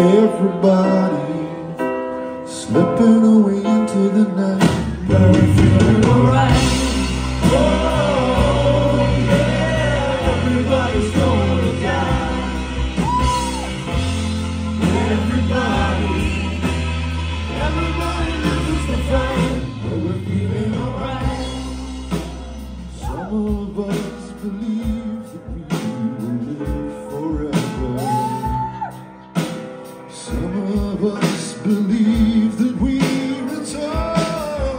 Everybody slipping away into the night, but we're feeling alright. Oh yeah, everybody's gonna die. Everybody loses the fight, but we're feeling alright. Some of us believe that we will live forever. Some of us believe that we return.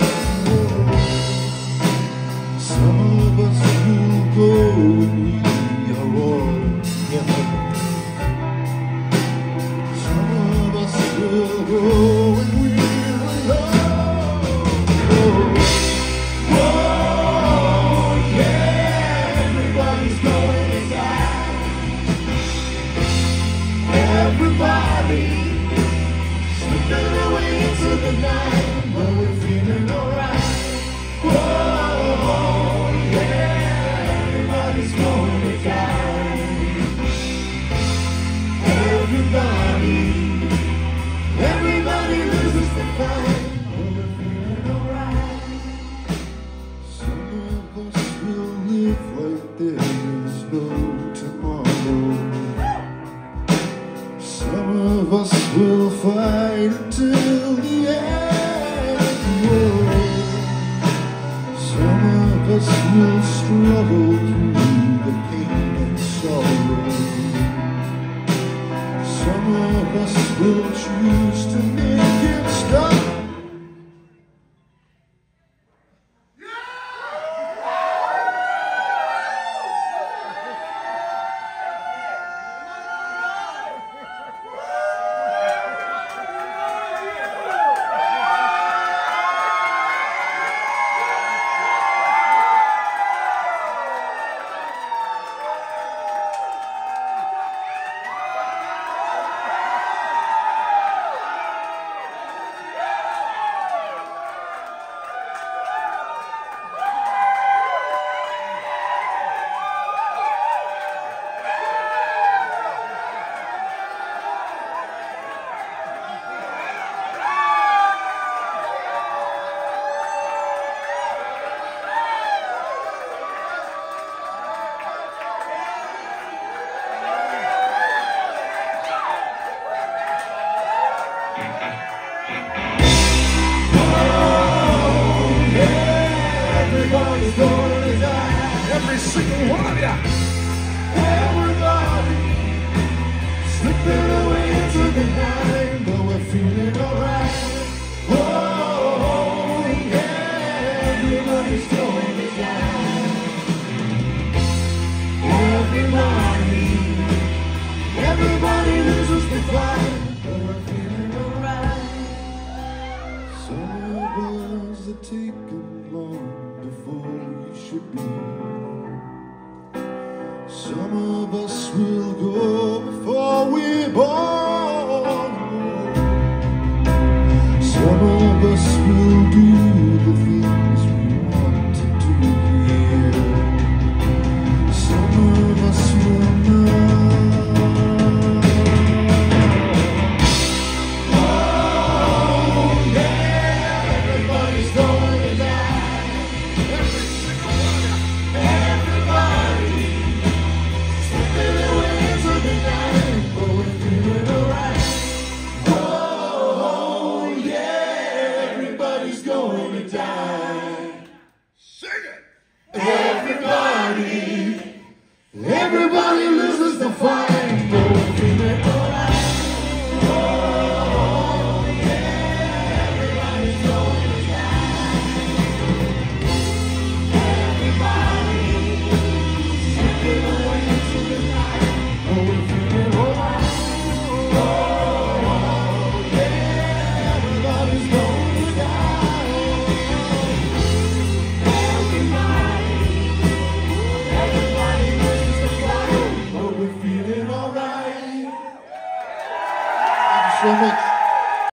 Some of us will go when we are all together. Some of us will go when we are alone. Oh yeah, everybody's going to die. Everybody slipping away into the night, but we're feeling alright. Oh yeah, everybody's going to die. Everybody loses the fight, but we're feeling alright. Some of us will live like there is no tomorrow. Some of us will fight until the end. Some of us will struggle through the pain and sorrow. Some of us will choose to make it stop. Everybody's gonna die. Every single one of ya. Everybody slipping away into the night, but we're feeling alright. Oh yeah, everybody's gonna die. Everybody loses the fight, but we're feeling alright. Some of us are taken long before we should be. Some of us will go before we're born. Some of us will do the things we want to do here. Some of us will not. Oh yeah, everybody's gonna die. Every single one of you. Everybody slipping away into the night, but we're feeling alright. Oh yeah, everybody's gonna die. Sing it. Everybody loses the fight, but we're feeling alright. Oh yeah, everybody's gonna die. Everybody slipping away into the night, but we're feeling alright. Oh yeah, everybody's gonna die. Everybody loses the fight, but we're feeling alright. So much.